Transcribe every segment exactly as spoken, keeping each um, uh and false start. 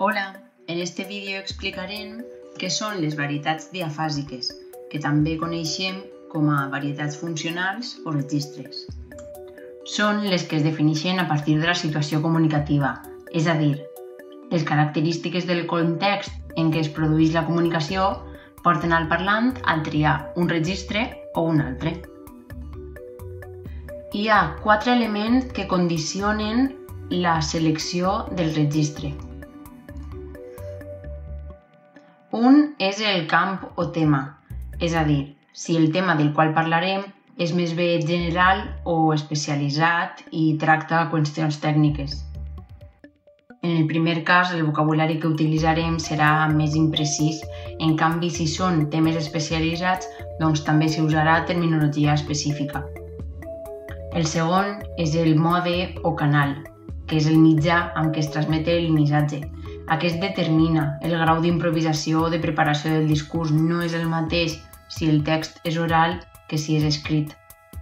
Hola, en este vídeo explicarem què són les varietats diafàsiques, que també coneixem com a varietats funcionals o registres. Són les que es defineixen a partir de la situació comunicativa, és a dir, les característiques del context en què es produeix la comunicació porten al parlant a triar un registre o un altre. Hi ha quatre elements que condicionen la selecció del registre. Un és el camp o tema, és a dir, si el tema del qual parlarem és més bé general o especialitzat i tracta qüestions tècniques. En el primer cas, el vocabulari que utilitzarem serà més imprecís, en canvi, si són temes especialitzats, doncs també s'hi usarà terminologia específica. El segon és el mode o canal, que és el mitjà amb què es transmet el missatge. Aquest determina el grau d'improvisació o de preparació del discurs. No és el mateix si el text és oral que si és escrit.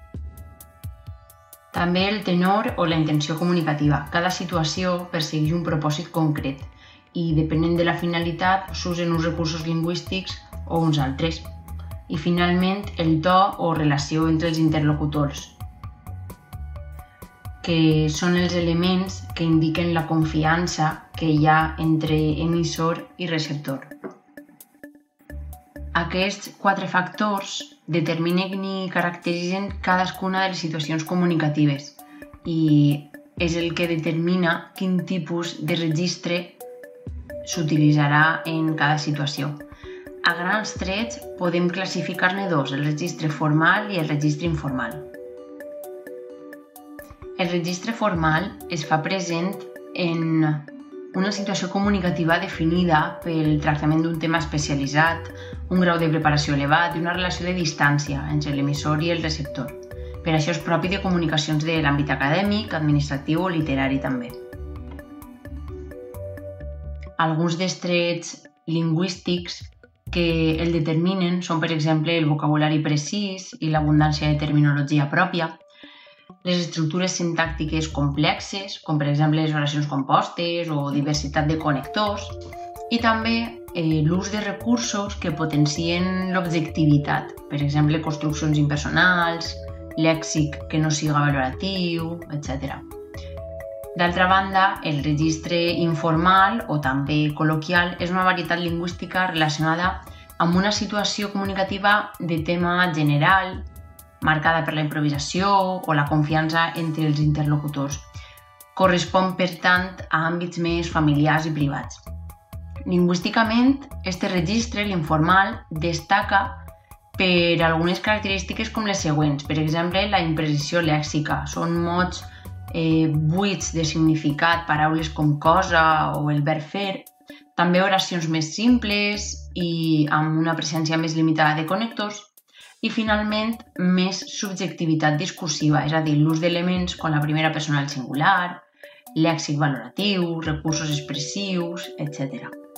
També el tenor o la intenció comunicativa. Cada situació persegueix un propòsit concret i, depenent de la finalitat, s'usen uns recursos lingüístics o uns altres. I, finalment, el to o relació entre els interlocutors, que són els elements que indiquen la confiança que hi ha entre emissor i receptor. Aquests quatre factors determinen i caracteritzen cadascuna de les situacions comunicatives i és el que determina quin tipus de registre s'utilitzarà en cada situació. A grans trets podem classificar-ne dos, el registre formal i el registre informal. El registre formal es fa present en una situació comunicativa definida pel tractament d'un tema especialitzat, un grau de preparació elevat i una relació de distància entre l'emissor i el receptor. Per això és propi de comunicacions de l'àmbit acadèmic, administratiu o literari també. Alguns dels trets lingüístics que el determinen són, per exemple, el vocabulari precís i l'abundància de terminologia pròpia, les estructures sintàctiques complexes, com per exemple les oracions compostes o diversitat de connectors, i també eh, l'ús de recursos que potencien l'objectivitat, per exemple construccions impersonals, lèxic que no siga valoratiu, etcètera. D'altra banda, el registre informal o també col·loquial és una varietat lingüística relacionada amb una situació comunicativa de tema general, marcada per la improvisació o la confiança entre els interlocutors. Correspon, per tant, a àmbits més familiars i privats. Lingüísticament, aquest registre, l'informal, destaca per algunes característiques com les següents. Per exemple, la imprecisió lèxica. Són mots eh, buits de significat, paraules com cosa o el verb fer. També oracions més simples i amb una presència més limitada de connectors. I, finalment, més subjectivitat discursiva, és a dir, l'ús d'elements com la primera persona al singular, lèxic valoratiu, recursos expressius, etcètera.